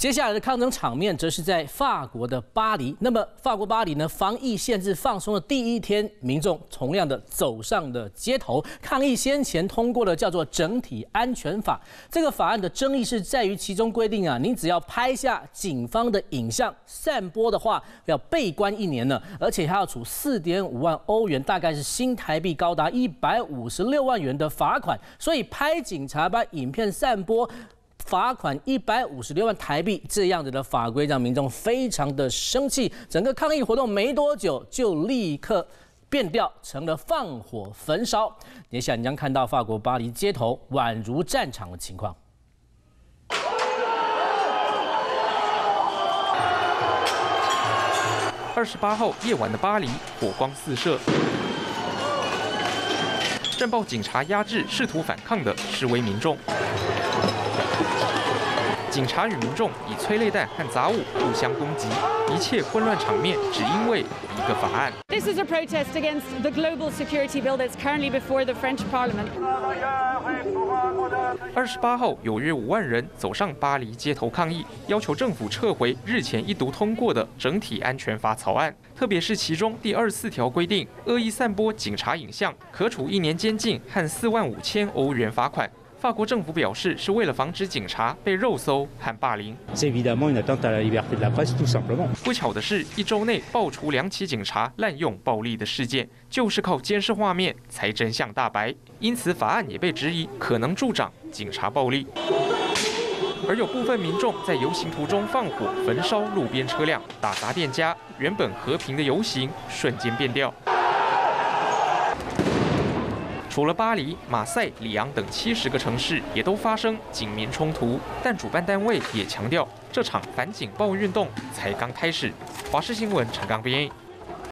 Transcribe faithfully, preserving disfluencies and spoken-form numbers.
接下来的抗争场面则是在法国的巴黎。那么，法国巴黎呢，防疫限制放松的第一天，民众同样的走上了街头抗议先前通过的叫做《整体安全法》。这个法案的争议是在于其中规定啊，你只要拍下警方的影像散播的话，要被关一年呢，而且还要处四点五万欧元，大概是新台币高达一百五十六万元的罚款。所以拍警察把影片散播，罚款一百五十六万台币，这样子的法规让民众非常的生气。整个抗议活动没多久就立刻变调成了放火焚烧。接下来你将看到法国巴黎街头宛如战场的情况。 二十八号夜晚的巴黎，火光四射。战报警察压制试图反抗的示威民众，警察与民众以催泪弹和杂物互相攻击，一切混乱场面只因为一个法案。 This is a protest against the global security bill that's currently before the French Parliament. 二十八号，有约五万人走上巴黎街头抗议，要求政府撤回日前一读通过的整体安全法草案，特别是其中第二十四条规定，恶意散播警察影像可处一年监禁和四万五千欧元罚款。法国政府表示，是为了防止警察被肉搜和霸凌。不巧的是，一周内爆出两起警察滥用暴力的事件，就是靠监视画面才真相大白。因此，法案也被质疑可能助长警察暴力。而有部分民众在游行途中放火焚烧路边车辆、打砸店家，原本和平的游行瞬间变调。除了巴黎、马赛、里昂等七十个城市也都发生警民冲突，但主办单位也强调，这场反警暴运动才刚开始。华视新闻陈刚编。